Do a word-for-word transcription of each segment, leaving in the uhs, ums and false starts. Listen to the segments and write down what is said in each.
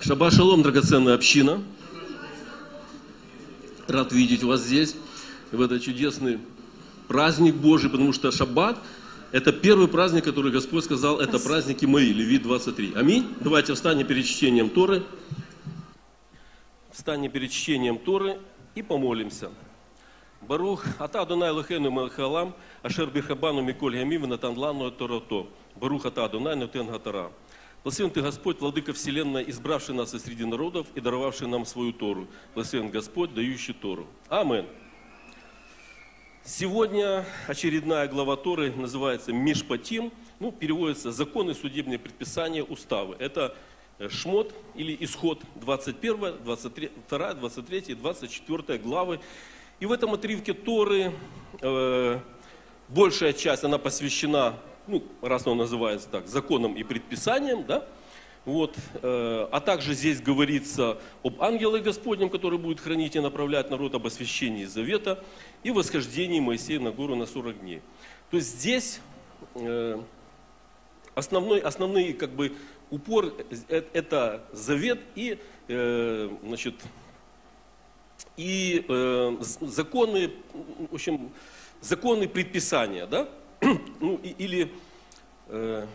Шаббат шалом, драгоценная община. Рад видеть вас здесь, в этот чудесный праздник Божий, потому что шаббат – это первый праздник, который Господь сказал, это праздники мои, Левит двадцать три. Аминь. Давайте встанем перед чтением Торы. Встанем перед чтением Торы и помолимся. Барух, ата Адонай Элохейну мелech хаолам, ашер бирхабану миколь ямим венатан лану эт Торато. Барух ата Адонай нотен гатара. Благословен Ты, Господь, Владыка Вселенной, избравший нас из среди народов и даровавший нам свою Тору. Благословен Господь, дающий Тору. Амин. Сегодня очередная глава Торы называется Мишпатим, ну, переводится «Законы, судебные предписания, уставы». Это Шмот или Исход, двадцать первая, двадцать вторая, двадцать третья, двадцать четвёртая главы. И в этом отрывке Торы э, большая часть, она посвящена, ну, раз он называется так, законам и предписаниям, да, вот, э, а также здесь говорится об ангеле Господнем, который будет хранить и направлять народ, об освящении завета и восхождении Моисея на гору на сорок дней. То есть здесь э, основной, основной как бы упор это завет и, э, значит, и э, законы, в общем, законы предписания, да? Ну, и, или, э,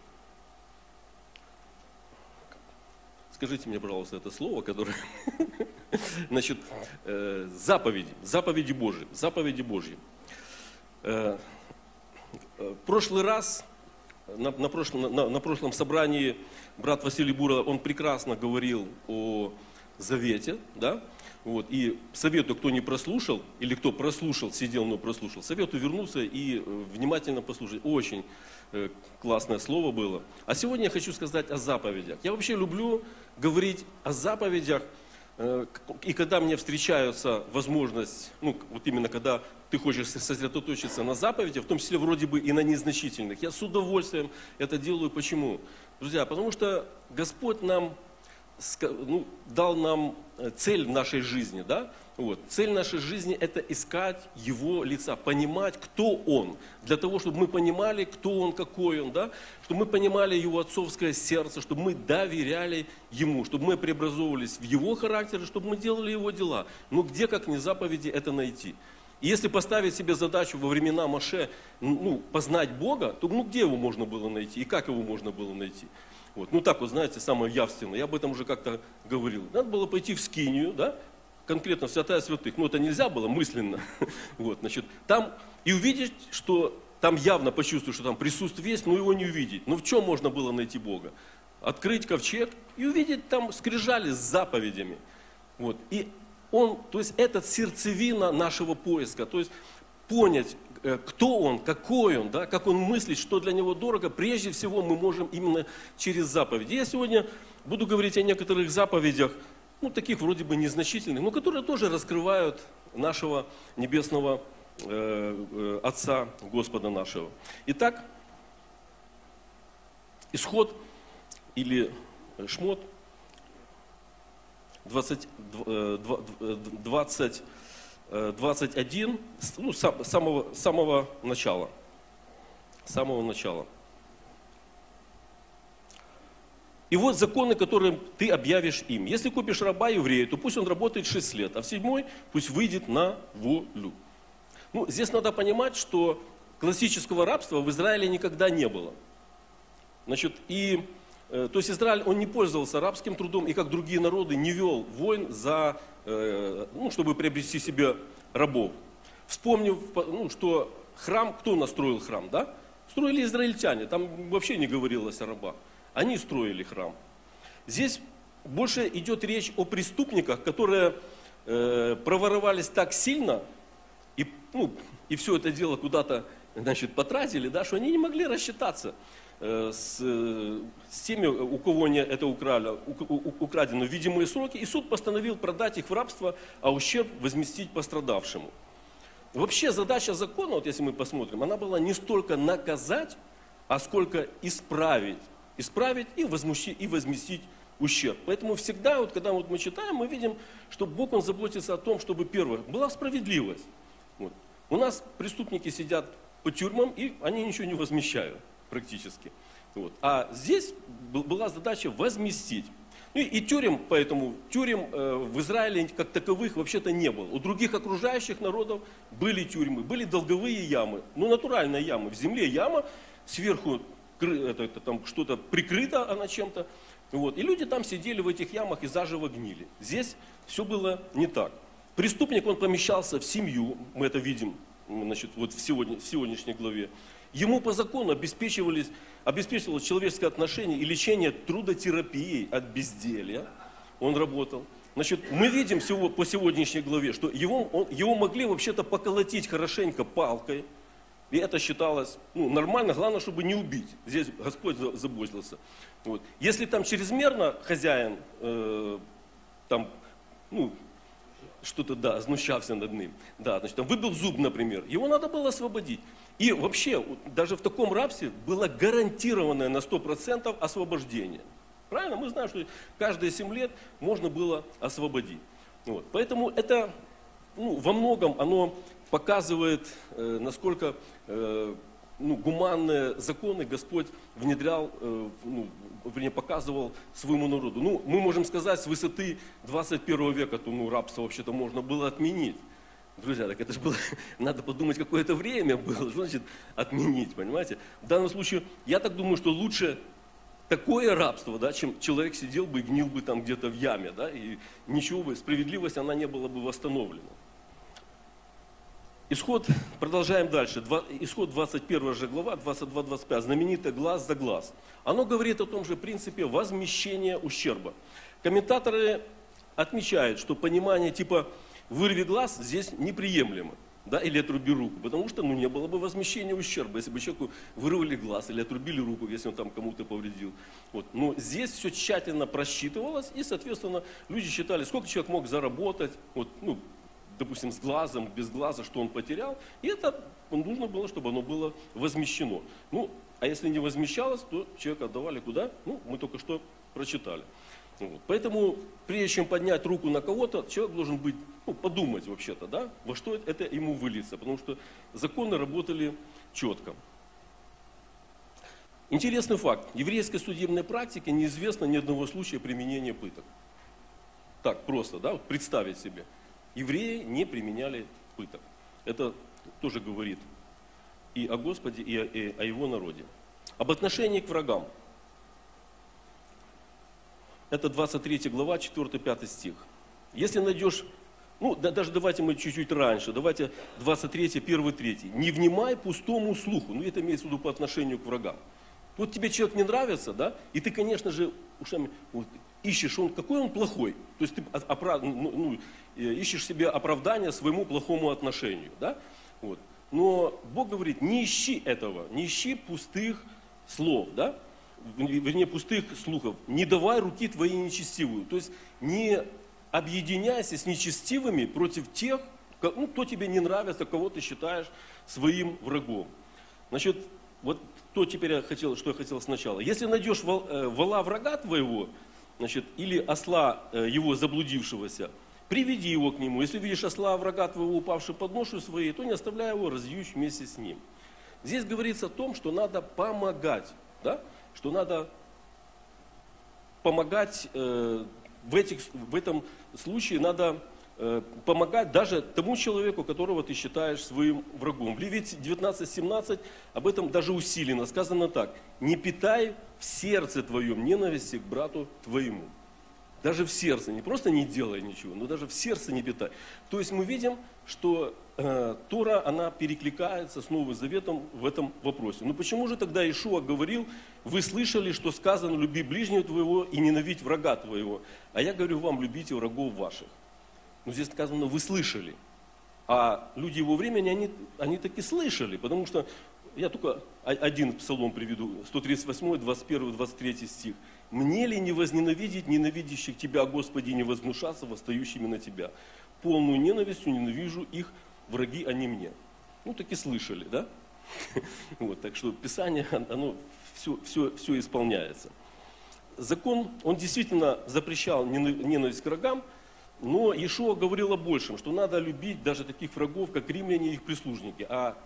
скажите мне, пожалуйста, это слово, которое, значит, э, заповеди, заповеди Божьи, заповеди Божьи. Э, в прошлый раз, на, на, прошлом, на, на прошлом собрании брат Василий Бура, он прекрасно говорил о завете, да? Вот, и советую, кто не прослушал, или кто прослушал, сидел, но прослушал, советую вернуться и внимательно послушать. Очень э, классное слово было. А сегодня я хочу сказать о заповедях. Я вообще люблю говорить о заповедях, э, и когда мне встречается возможность, ну, вот именно когда ты хочешь сосредоточиться на заповедях, в том числе вроде бы и на незначительных, я с удовольствием это делаю. Почему? Друзья, потому что Господь нам ну, дал нам цель в нашей жизни, да? Вот. Цель нашей жизни – это искать Его лица, понимать, кто Он, для того, чтобы мы понимали, кто Он, какой Он, да? Чтобы мы понимали Его отцовское сердце, чтобы мы доверяли Ему, чтобы мы преобразовывались в Его характере, чтобы мы делали Его дела. Но где, как не заповеди, это найти? И если поставить себе задачу во времена Моше, ну, познать Бога, то ну, где Его можно было найти и как Его можно было найти? Вот. Ну так вот, знаете, самое явственное, я об этом уже как-то говорил. Надо было пойти в Скинию, да, конкретно в Святая Святых, но это нельзя было мысленно, вот, значит, там и увидеть, что там явно почувствовать, что там присутствие есть, но его не увидеть. Но в чем можно было найти Бога? Открыть ковчег и увидеть там скрижали с заповедями. Вот. И он, то есть это сердцевина нашего поиска, то есть понять, кто он, какой он, да, как он мыслит, что для него дорого, прежде всего мы можем именно через заповеди. Я сегодня буду говорить о некоторых заповедях, ну, таких вроде бы незначительных, но которые тоже раскрывают нашего небесного э, э, Отца, Господа нашего. Итак, Исход или Шмот, двадцать, двадцать двадцать один, ну, с самого, самого начала. С самого начала. И вот законы, которые ты объявишь им. Если купишь раба еврея, то пусть он работает шесть лет, а в седьмой пусть выйдет на волю. Ну, здесь надо понимать, что классического рабства в Израиле никогда не было. Значит, и, э, то есть Израиль, он не пользовался рабским трудом, и как другие народы не вел войн за... Ну, чтобы приобрести себе рабов. Вспомнив, ну, что храм, кто настроил храм, да? Строили израильтяне, там вообще не говорилось о рабах. Они строили храм. Здесь больше идет речь о преступниках, которые э, проворовались так сильно, и, ну, и все это дело куда-то, значит, потратили, да, что они не могли рассчитаться С, с теми, у кого они это украли, украдено в видимые сроки, и суд постановил продать их в рабство, а ущерб возместить пострадавшему. Вообще задача закона, вот если мы посмотрим, она была не столько наказать, а сколько исправить. Исправить и возместить, и возместить ущерб. Поэтому всегда, вот, когда вот мы читаем, мы видим, что Бог, Он заботится о том, чтобы, первое, была справедливость. Вот. У нас преступники сидят по тюрьмам, и они ничего не возмещают. Практически. Вот. А здесь была задача возместить. И, и тюрем, поэтому тюрем э, в Израиле как таковых вообще-то не было. У других окружающих народов были тюрьмы, были долговые ямы. Ну, натуральные ямы. В земле яма, сверху это, это, там что-то прикрыто она чем-то. Вот. И люди там сидели в этих ямах и заживо гнили. Здесь все было не так. Преступник, он помещался в семью, мы это видим, значит, вот в, сегодня, в сегодняшней главе. Ему по закону обеспечивались, обеспечивалось человеческое отношение и лечение трудотерапией от безделья. Он работал. Значит, мы видим всего, по сегодняшней главе, что его, он, его могли вообще-то поколотить хорошенько палкой. И это считалось ну, нормально, главное, чтобы не убить. Здесь Господь заботился. Вот. Если там чрезмерно хозяин э, там, ну, что-то, да, знущався над ним, да, значит, там выбил зуб, например, его надо было освободить. И вообще, даже в таком рабстве было гарантированное на сто процентов освобождение. Правильно? Мы знаем, что каждые семь лет можно было освободить. Вот. Поэтому это ну, во многом оно показывает, э, насколько э, ну, гуманные законы Господь внедрял, э, ну, вернее, показывал своему народу. Ну, мы можем сказать, с высоты двадцать первого века, то ну, рабство вообще-то можно было отменить. Друзья, так это же было, надо подумать, какое-то время было, что значит отменить, понимаете? В данном случае, я так думаю, что лучше такое рабство, да, чем человек сидел бы и гнил бы там где-то в яме, да, и ничего бы, справедливость, она не была бы восстановлена. Исход, продолжаем дальше, исход двадцать первая же глава, двадцать два двадцать пять, знаменитый глаз за глаз. Оно говорит о том же принципе возмещения ущерба. Комментаторы отмечают, что понимание типа «вырви глаз» здесь неприемлемо, да, или «отруби руку», потому что ну, не было бы возмещения ущерба, если бы человеку вырвали глаз или отрубили руку, если он там кому-то повредил. Вот. Но здесь все тщательно просчитывалось, и, соответственно, люди считали, сколько человек мог заработать, вот, ну, допустим, с глазом, без глаза, что он потерял, и это нужно было, чтобы оно было возмещено. Ну, а если не возмещалось, то человека отдавали куда? Ну, мы только что прочитали. Вот. Поэтому, прежде чем поднять руку на кого-то, человек должен быть, ну, подумать вообще-то, да, во что это ему выльется, потому что законы работали четко. Интересный факт. В еврейской судебной практике неизвестно ни одного случая применения пыток. Так, просто, да, вот представить себе. Евреи не применяли пыток. Это тоже говорит и о Господе, и о, и о Его народе. Об отношении к врагам. Это двадцать третья глава, четвёртый-пятый стих. Если найдешь, ну да, даже давайте мы чуть-чуть раньше, давайте двадцать третий, первый, третий. Не внимай пустому слуху, ну это имеется в виду по отношению к врагам. Вот тебе человек не нравится, да, и ты, конечно же, ушами вот, ищешь, он, какой он плохой. То есть ты оправ, ну, ну, ищешь себе оправдание своему плохому отношению, да. Вот. Но Бог говорит, не ищи этого, не ищи пустых слов, да. Вернее, пустых слухов, не давай руки твоей нечестивую. То есть не объединяйся с нечестивыми против тех, ну, кто тебе не нравится, кого ты считаешь своим врагом. Значит, вот то теперь я хотел, что я хотел сначала. Если найдешь вола врага твоего, значит, или осла его заблудившегося, приведи его к нему. Если видишь осла врага твоего, упавшего под ношу своей, то не оставляй его, разъющ вместе с ним. Здесь говорится о том, что надо помогать, да? Что надо помогать, э, в, этих, в этом случае надо э, помогать даже тому человеку, которого ты считаешь своим врагом. В Левит девятнадцать семнадцать об этом даже усиленно сказано так. Не питай в сердце твоем ненависти к брату твоему. Даже в сердце, не просто не делай ничего, но даже в сердце не питай. То есть мы видим, что э, Тора, она перекликается с Новым Заветом в этом вопросе. Но почему же тогда Иешуа говорил, вы слышали, что сказано, люби ближнего твоего и ненавидь врага твоего. А я говорю вам, любите врагов ваших. Но здесь сказано, вы слышали. А люди его времени, они, они таки слышали, потому что, я только один псалом приведу, сто тридцать восьмой, двадцать первый, двадцать третий стих. «Мне ли не возненавидеть ненавидящих Тебя, Господи, не вознушаться восстающими на Тебя? Полную ненавистью ненавижу их, враги они мне». Ну, таки слышали, да? Вот, так что Писание, оно все, все, все исполняется. Закон, он действительно запрещал ненависть к врагам, но Иешуа говорил о большем, что надо любить даже таких врагов, как римляне и их прислужники. А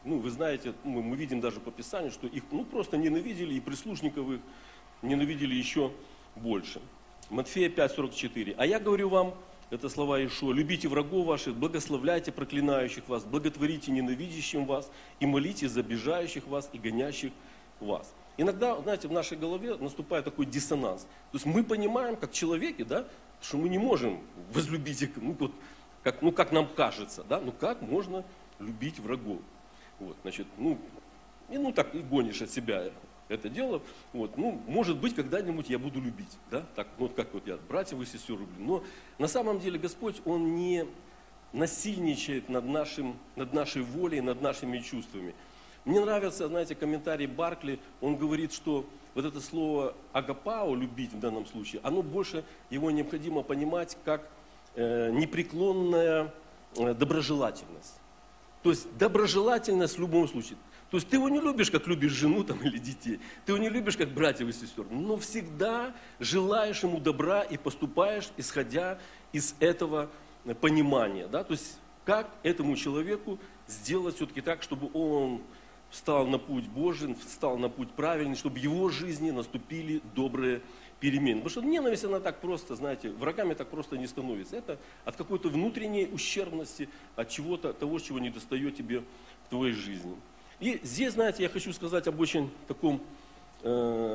ну, вы знаете, мы, мы видим даже по Писанию, что их ну, просто ненавидели, и прислужников их ненавидели еще больше. Матфея пять сорок четыре. А я говорю вам, это слова Иешуа, любите врагов ваших, благословляйте проклинающих вас, благотворите ненавидящим вас и молитесь за обижающих вас и гонящих вас. Иногда, знаете, в нашей голове наступает такой диссонанс. То есть мы понимаем, как человеки, да, что мы не можем возлюбить их, ну, вот, как, ну, как нам кажется, да, ну как можно любить врагов. Вот, значит, ну, и, ну так и гонишь от себя это дело. Вот, ну, может быть, когда-нибудь я буду любить, да, так, ну, вот как вот я братьев и сестер люблю. Но на самом деле Господь, Он не насильничает над, нашим, над нашей волей, над нашими чувствами. Мне нравится, знаете, комментарий Баркли, он говорит, что вот это слово агапао, любить в данном случае, оно больше, его необходимо понимать как э, непреклонная э, доброжелательность. То есть доброжелательность в любом случае. То есть ты его не любишь, как любишь жену там, или детей, ты его не любишь, как братьев и сестер, но всегда желаешь ему добра и поступаешь, исходя из этого понимания. Да? То есть как этому человеку сделать все-таки так, чтобы он встал на путь Божий, встал на путь правильный, чтобы в его жизни наступили добрые перемены. Потому что ненависть, она так просто, знаете, врагами так просто не становится. Это от какой-то внутренней ущербности, от чего-то, того, чего не достает тебе в твоей жизни. И здесь, знаете, я хочу сказать об очень таком, э,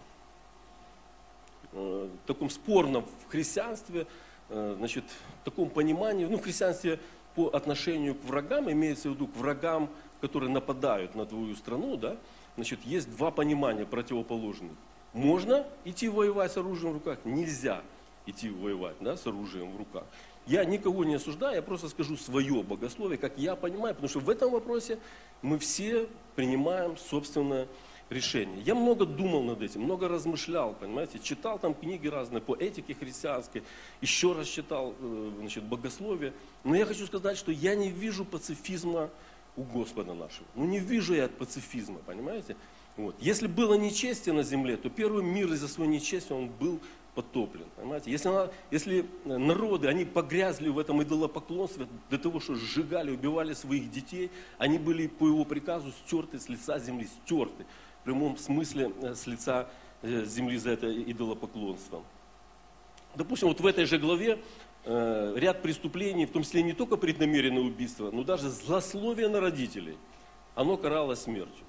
э, таком спорном в христианстве, э, значит, таком понимании, ну, в христианстве по отношению к врагам, имеется в виду к врагам, которые нападают на твою страну, да, значит, есть два понимания противоположных. Можно идти воевать с оружием в руках, нельзя идти воевать, да, с оружием в руках. Я никого не осуждаю, я просто скажу свое богословие, как я понимаю, потому что в этом вопросе мы все принимаем собственное решение. Я много думал над этим, много размышлял, понимаете, читал там книги разные по этике христианской, еще раз читал, значит, богословие. Но я хочу сказать, что я не вижу пацифизма у Господа нашего. Ну не вижу я пацифизма, понимаете? Вот. Если было нечестие на земле, то первый мир из-за своей нечестия, он был потоплен. Понимаете? Если, если народы, они погрязли в этом идолопоклонстве для того, что сжигали, убивали своих детей, они были по его приказу стерты с лица земли, стерты. В прямом смысле с лица земли за это идолопоклонство. Допустим, вот в этой же главе э, ряд преступлений, в том числе не только преднамеренное убийство, но даже злословие на родителей, оно каралось смертью.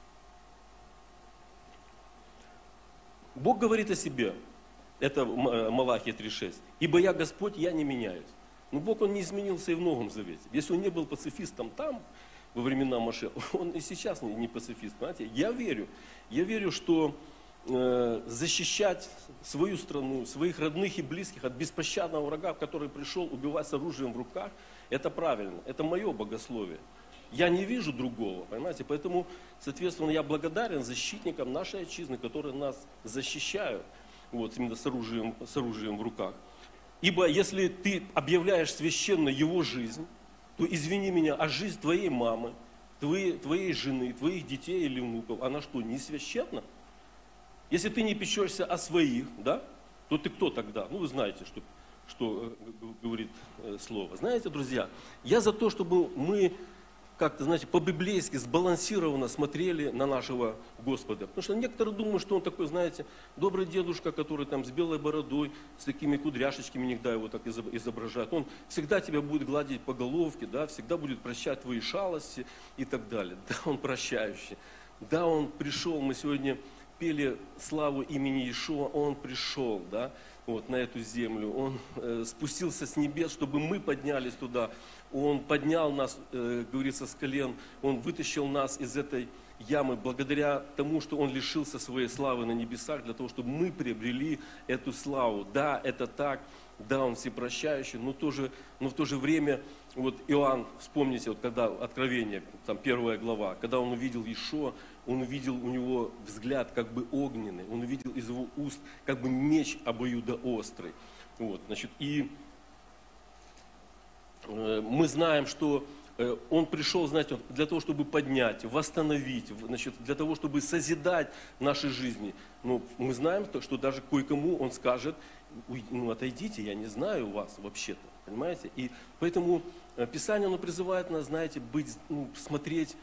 Бог говорит о себе, это Малахия три шесть, «Ибо я Господь, я не меняюсь». Но Бог, Он не изменился и в Новом Завете. Если Он не был пацифистом там, во времена Моше, Он и сейчас не, не пацифист. Понимаете? Я верю, я верю, что э, защищать свою страну, своих родных и близких от беспощадного врага, который пришел убивать с оружием в руках, это правильно, это мое богословие. Я не вижу другого, понимаете, поэтому, соответственно, я благодарен защитникам нашей отчизны, которые нас защищают, вот, именно с оружием, с оружием в руках. Ибо если ты объявляешь священно его жизнь, то, извини меня, а жизнь твоей мамы, твоей, твоей жены, твоих детей или внуков, она что, не священна? Если ты не печешься о своих, да, то ты кто тогда? Ну, вы знаете, что, что говорит слово. Знаете, друзья, я за то, чтобы мы как-то, знаете, по-библейски сбалансированно смотрели на нашего Господа. Потому что некоторые думают, что он такой, знаете, добрый дедушка, который там с белой бородой, с такими кудряшечками, иногда его так изображают. Он всегда тебя будет гладить по головке, да, всегда будет прощать твои шалости и так далее. Да, он прощающий. Да, он пришел, мы сегодня пели славу имени Иешуа, он пришел, да, вот, на эту землю. Он э, спустился с небес, чтобы мы поднялись туда. Он поднял нас, э, говорится, с колен. Он вытащил нас из этой ямы благодаря тому, что Он лишился своей славы на небесах, для того, чтобы мы приобрели эту славу. Да, это так. Да, Он всепрощающий, но, тоже, но в то же время, вот Иоанн, вспомните, вот когда Откровение, там первая глава, когда он увидел Иешуа, он увидел у него взгляд как бы огненный, он увидел из его уст как бы меч обоюдоострый. Вот, значит, и э, мы знаем, что э, он пришел, знаете, для того, чтобы поднять, восстановить, значит, для того, чтобы созидать наши жизни. Но мы знаем, что даже кое-кому он скажет: ну, отойдите, я не знаю вас вообще-то, понимаете? И поэтому Писание, оно призывает нас, знаете, быть, ну, смотреть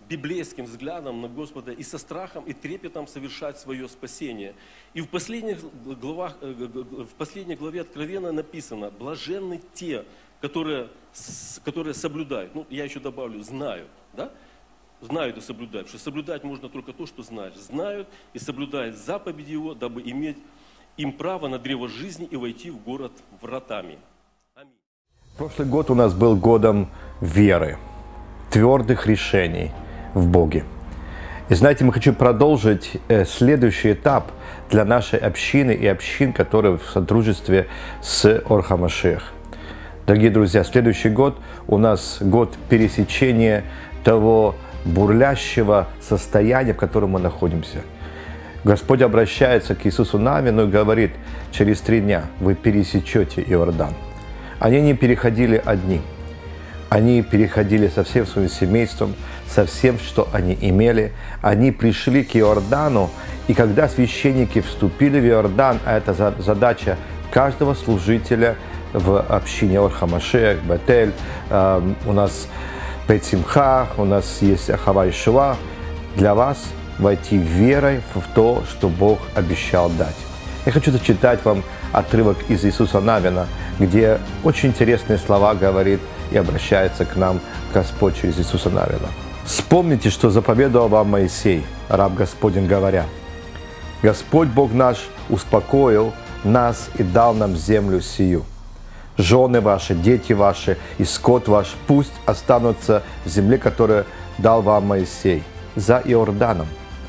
библейским взглядом на Господа и со страхом и трепетом совершать свое спасение. И в последних главах, в последней главе Откровения написано: блаженны те, которые, которые соблюдают. Ну, я еще добавлю, знают, да? Знают и соблюдают. Потому что соблюдать можно только то, что знаешь. Знают и соблюдают заповеди Его, дабы иметь им право на древо жизни и войти в город вратами. Аминь. Прошлый год у нас был годом веры, твердых решений в Боге. И знаете, мы хотим продолжить следующий этап для нашей общины и общин, которые в сотрудничестве с Ор ха-Машиах. Дорогие друзья, следующий год у нас год пересечения того бурлящего состояния, в котором мы находимся. Господь обращается к Иисусу Навину и говорит: через три дня вы пересечете Иордан. Они не переходили одни. Они переходили со всем своим семейством, со всем, что они имели. Они пришли к Иордану, и когда священники вступили в Иордан, а это задача каждого служителя в общине Ор ха-Машиах, Бетель, э, у нас Бейт Симха, у нас есть Ахава Ишуа, для вас войти верой в то, что Бог обещал дать. Я хочу зачитать вам отрывок из Иисуса Навина, где очень интересные слова говорит и обращается к нам Господь через Иисуса Навина. «Вспомните, что заповедовал вам Моисей, раб Господень, говоря: Господь Бог наш успокоил нас и дал нам землю сию. Жены ваши, дети ваши и скот ваш пусть останутся в земле, которую дал вам Моисей, за Иорданом.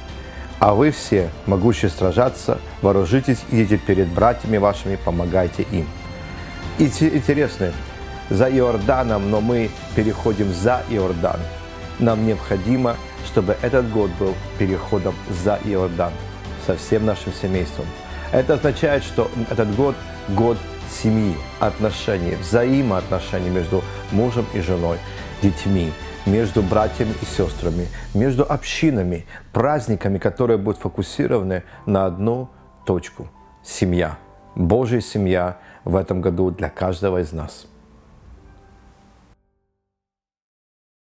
А вы все, могущие сражаться, вооружитесь, идите перед братьями вашими, помогайте им». И интересно, за Иорданом, но мы переходим за Иордан. Нам необходимо, чтобы этот год был переходом за Иордан со всем нашим семейством. Это означает, что этот год – год семьи, отношений, взаимоотношений между мужем и женой, детьми, между братьями и сестрами, между общинами, праздниками, которые будут фокусированы на одну точку – семья. Божья семья в этом году для каждого из нас.